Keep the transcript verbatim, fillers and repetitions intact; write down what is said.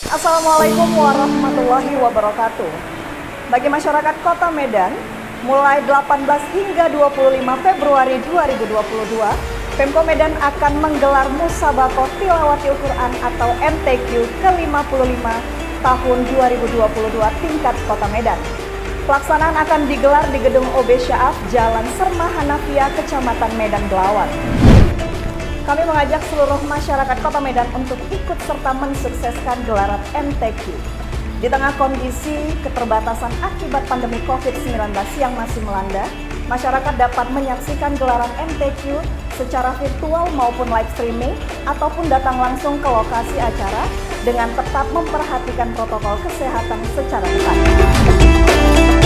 Assalamualaikum warahmatullahi wabarakatuh. Bagi masyarakat Kota Medan, mulai delapan belas hingga dua puluh lima Februari dua ribu dua puluh dua, Pemko Medan akan menggelar Musabaqah Tilawatil Quran atau M T Q ke lima puluh lima tahun dua ribu dua puluh dua tingkat Kota Medan. Pelaksanaan akan digelar di Gedung O B Syaaf, Jalan Serma Hanafiah, Kecamatan Medan Belawan. Kami mengajak seluruh masyarakat Kota Medan untuk ikut serta mensukseskan gelaran M T Q. Di tengah kondisi keterbatasan akibat pandemi covid sembilan belas yang masih melanda, masyarakat dapat menyaksikan gelaran M T Q secara virtual maupun live streaming ataupun datang langsung ke lokasi acara dengan tetap memperhatikan protokol kesehatan secara ketat.